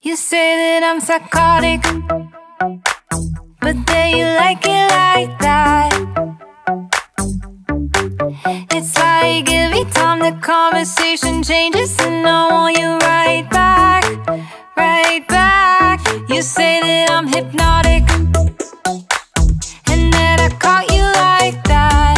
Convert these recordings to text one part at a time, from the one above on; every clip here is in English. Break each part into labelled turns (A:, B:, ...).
A: You say that I'm psychotic, but then you like it like that. It's like every time the conversation changes, and I want you right back, right back. You say that I'm hypnotic, and that I caught you like that.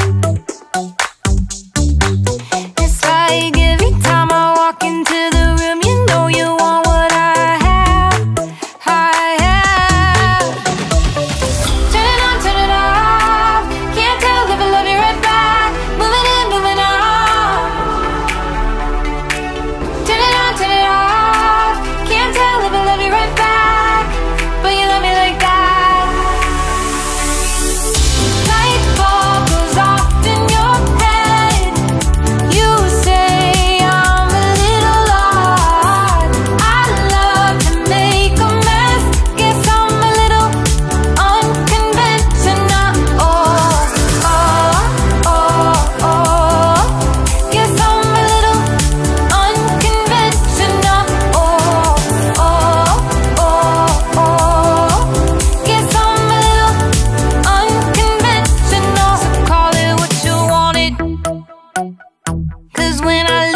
A: It's like every time I walk into the room, you know you want what I have, I have. Turn it on, turn it off, can't tell if I love you right back. Moving in, moving on. Turn it on, turn it off, can't tell if I love you right back, but you love me like that. Light bulb goes off in your head. You say I'm a little odd. I love to make a mess. Guess I'm a little unconventional. Oh, oh, oh, oh. Guess I'm a little unconventional. Oh, oh, oh, oh. Guess I'm a little unconventional. So call it what you wanted, 'cause when I